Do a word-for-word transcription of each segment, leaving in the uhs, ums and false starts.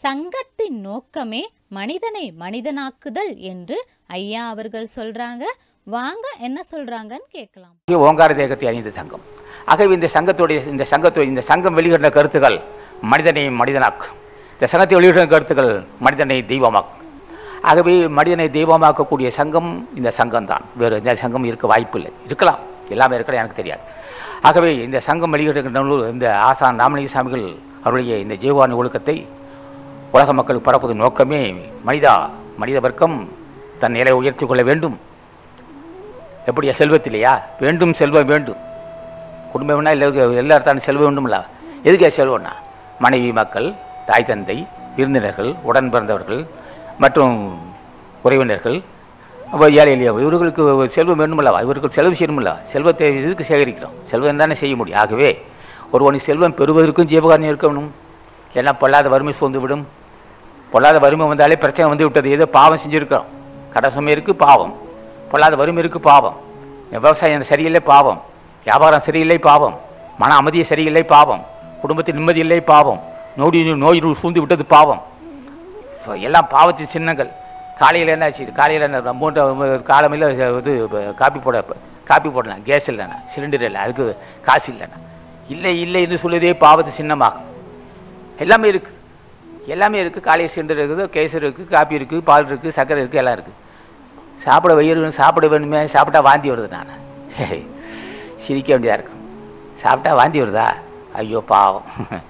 சங்கத்தின் நோக்கமே மனிதனை மனிதனாக்குதல் என்று ஐயா அவர்கள் சொல்றாங்க. வாங்க என்ன சொல்றாங்கன்னு கேட்கலாம். ஓங்கார தேகத்தை அணிந்த சங்கம். ஆகவே இந்த சங்கத்துடைய இந்த சங்கத்துடைய இந்த சங்கம் வெளியிடுற கருத்துக்கள் மனிதனை மனிதனாக்கும். இந்த சங்கத்தை வெளியிடுற கருத்துக்கள் மனிதனை தெய்வமாக்கும். ஆகவே மனிதனை தெய்வமாக்கக்கூடிய சங்கம் இந்த சங்கம் தான். வேறு எந்த சங்கம் இருக்க வாய்ப்பு இல்லை. இருக்கலாம், எல்லாமே இருக்கலாம், எனக்கு தெரியாது. ஆகவே இந்த சங்கம் வெளியிடுகின்ற இந்த ஆசான் ராமலிங்க சாமிகள் அவருடைய இந்த ஜீவானி ஒழுக்கத்தை உலக மக்களுக்கு பரப்புவதன் நோக்கமே மனிதா மனித வர்க்கம் தன் நிலையை உயர்த்தி கொள்ள வேண்டும். எப்படியா செல்வத்திலையா வேண்டும், செல்வம் வேண்டும். குடும்பம்னா இல்லை, எல்லாத்தாலும் செல்வம் வேண்டும்ல. எதுக்கே செல்வம்னா மனைவி, மக்கள், தாய் தந்தை, விருந்தினர்கள், உடன் பிறந்தவர்கள் மற்றும் உறவினர்கள், ஏழை எளிய இவர்களுக்கு செல்வம் வேண்டுமல்லவா, இவருக்கு செலவு செய்யணுமில்ல. செல்வத்தை எதுக்கு சேகரிக்கிறோம்? செல்வம் தானே செய்ய முடியும். ஆகவே ஒருவனுக்கு செல்வம் பெறுவதற்கும் ஜீவகாரணம் இருக்கணும். ஏன்னா பொல்லாத வறுமை சூழ்ந்து விடும். பொல்லாத வறுமை வந்தாலே பிரச்சனை வந்து விட்டது. ஏதோ பாவம் செஞ்சுருக்கிறோம். கடை சுமை இருக்குது, பாவம். பொல்லாத வறுமை இருக்குது, பாவம். விவசாயம் சரியில்லை, பாவம். வியாபாரம் சரியில்லை, பாவம். மன அமைதியை சரியில்லை, பாவம். குடும்பத்தில் நிம்மதி இல்லை, பாவம். நோடி நோய் சூழ்ந்து விட்டது, பாவம். எல்லாம் பாவத்தின் சின்னங்கள். காலையில் என்ன ஆச்சு? காலையில் என்ன மூன்று காலமையில் இது காப்பி போட காப்பி போடலாம், கேஸ் இல்லைண்ணா, சிலிண்டர் இல்லை, அதுக்கு காசு இல்லைண்ணா. இல்லை இல்லை என்று சொல்லுவதே பாவத்து சின்னமாகும். எல்லாமே இருக்குது, எல்லாமே இருக்குது. காலையில் சிலிண்டர் இருக்குது, கேசர் இருக்குது, காப்பி இருக்குது, பால் இருக்குது, சர்க்கரை இருக்குது, எல்லாம் இருக்குது. சாப்பிட வயிறு சாப்பிட வேணுமே, சாப்பிட்டா வாந்தி வருது. நான் சிரிக்க வேண்டியதாக இருக்கும். சாப்பிட்டா வாந்தி வருதா? ஐயோ பாவம்.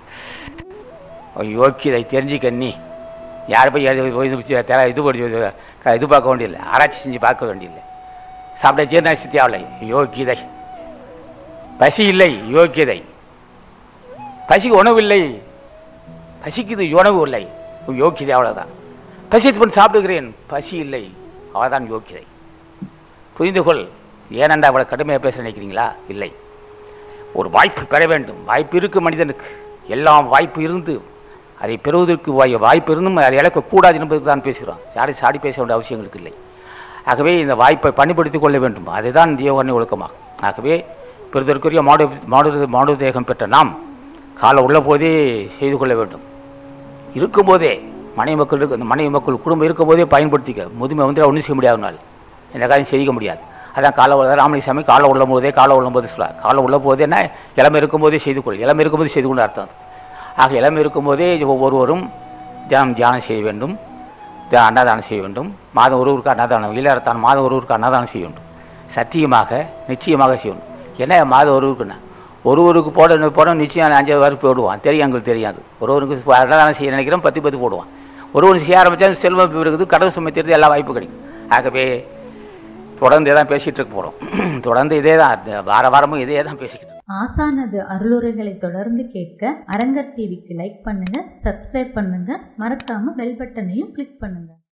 யோக்கி இதை தெரிஞ்சுக்க. நீ யாரை போய் இது இது படி இது பார்க்க வேண்டியதில்லை, ஆராய்ச்சி செஞ்சு பார்க்க வேண்டியதில்லை. சாப்பிட ஜீர்ணாசி தேவலை, யோக்கியதை. பசி இல்லை, யோக்கியதை. பசிக்கு உணவு இல்லை, பசிக்குது உணவு இல்லை, யோக்கியதை. அவ்வளோதான். பசித்து பண்ணி சாப்பிடுகிறேன், பசி இல்லை, அவள்தான் யோக்கியதை. புரிந்து கொள். ஏனென்றா அவ்வளோ கடுமையாக பேச நினைக்கிறீங்களா? இல்லை. ஒரு வாய்ப்பு பெற வேண்டும். வாய்ப்பு இருக்குது மனிதனுக்கு. எல்லாம் வாய்ப்பு இருந்து அதை பெறுவதற்கு வாய்ப்பு இருந்தும் அதை இழக்கக்கூடாது என்பதுக்கு தான் பேசுகிறோம். சாடி சாடி பேச வேண்டிய அவசியங்களுக்கு இல்லை. ஆகவே இந்த வாய்ப்பை பயன்படுத்திக் கொள்ள வேண்டும். அதுதான் ஜீவகாரணி ஒழுக்கமாகும். ஆகவே பெறுவதற்குரிய மாடு மாடு மாடு தேகம் பெற்ற நாம் காலை உள்ள போதே செய்து கொள்ள வேண்டும். இருக்கும்போதே மனைவி மக்கள் இருக்கு, அந்த மனைவி மக்கள் குடும்பம் இருக்கும் போதே பயன்படுத்திக்க. முதுமை வந்து ஒன்றும் செய்ய முடியாதுனால இந்த காரியம் செய்ய முடியாது. அதான் காலை ராமலிங்க சாமி காலை உள்ள போதே காலை உள்ள போதே சொல்லுவார். காலை உள்ள போதேன்னா இளமை இருக்கும்போதே செய்து கொள். இளமை இருக்கும்போது செய்து கொண்டு அர்த்தம். ஆக இளமை இருக்கும்போதே ஒவ்வொருவரும் தியானம் தியானம் செய்ய வேண்டும், அன்னதானம் செய்ய வேண்டும். மாதம் ஒருவருக்கு அன்னதானம், இல்லறத்தான் மாதம் ஒருவருக்கு அன்னதானம் செய்ய வேண்டும். சத்தியமாக நிச்சயமாக செய்ய வேண்டும். ஏன்னா மாதம் ஒருவருக்குன்னா ஒருவருக்கு போட போட நிச்சயம் அஞ்சு வரைக்கும் போடுவான். தெரியும், எங்களுக்கு தெரியாது. ஒருவருக்கு அன்னதானம் செய்ய நினைக்கிறோம், பத்து பத்து போடுவான். ஒருவருக்கு செய்ய ஆரம்பித்தா செல்வம் இருக்குது, கடவுள் சுமை தெரிஞ்சு எல்லா வாய்ப்பு கிடைக்கும். ஆகவே தொடர்ந்து இதான் பேசிகிட்டு இருக்க போகிறோம். தொடர்ந்து இதே தான், வார வாரமும் இதே தான் பேசிக்கிட்டு. ஆசானது அருளுரைகளை தொடர்ந்து கேட்க அரங்கர் டிவிக்கு லைக் பண்ணுங்க, சப்ஸ்கிரைப் பண்ணுங்க, மறக்காம பெல் பட்டனையும் கிளிக் பண்ணுங்க.